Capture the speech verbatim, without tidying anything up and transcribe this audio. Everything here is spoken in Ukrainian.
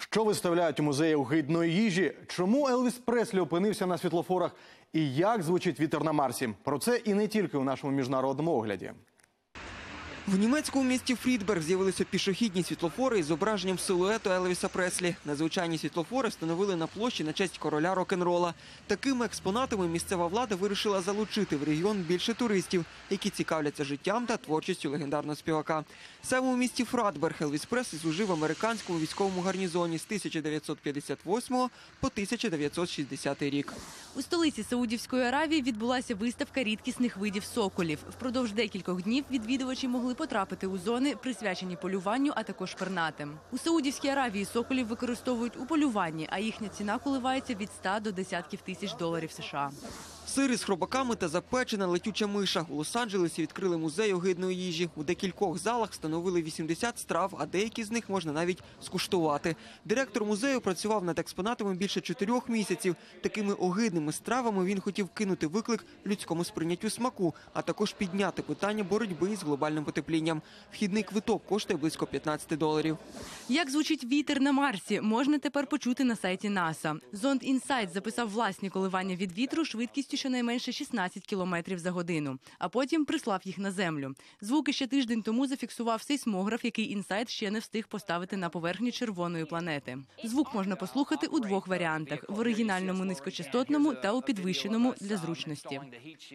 Що виставляють у музеї огидної їжі? Чому Елвіс Преслі опинився на світлофорах? І як звучить вітер на Марсі? Про це і не тільки у нашому міжнародному огляді. В німецькому місті Фрідберг з'явилися пішохідні світлофори із зображенням силуету Елвіса Преслі. Надзвичайні світлофори встановили на площі на честь короля рок-н-рола. Такими експонатами місцева влада вирішила залучити в регіон більше туристів, які цікавляться життям та творчістю легендарного співака. Саме у місті Фрідберг Елвіс Преслі служив в американському військовому гарнізоні з тисяча дев'ятсот п'ятдесят восьмого по тисяча дев'ятсот шістдесятий рік. У столиці Саудівської Аравії відбулася виставка рідкісних видів соколів. Впродовж декількох днів відвідувачі могли потрапити у зони, присвячені полюванню, а також пернатим. У Саудівській Аравії соколів використовують у полюванні, а їхня ціна коливається від ста до десятків тисяч доларів США. Сир із хробаками та запечена летюча миша. У Лос-Анджелесі відкрили музей огидної їжі. У декількох залах встановили вісімдесят страв, а деякі з них можна навіть скуштувати. Директор музею працював над експонатами більше чотирьох місяців. Такими огидними стравами він хотів кинути виклик людському сприйняттю смаку, а також підняти питання боротьби із глобальним потеплінням. Вхідний квиток коштує близько п'ятнадцять доларів. Як звучить вітер на Марсі, можна тепер почути на сайті НАСА. Зонд «Інсайт» записав власні коливання від вітру швидкістю щонайменше шістнадцять кілометрів за годину, а потім прислав їх на Землю. Звуки ще тиждень тому зафіксував сейсмограф, який «Інсайт» ще не встиг поставити на поверхні червоної планети. Звук можна послухати у двох варіантах – в оригінальному низькочастотному та у підвищеному для зручності.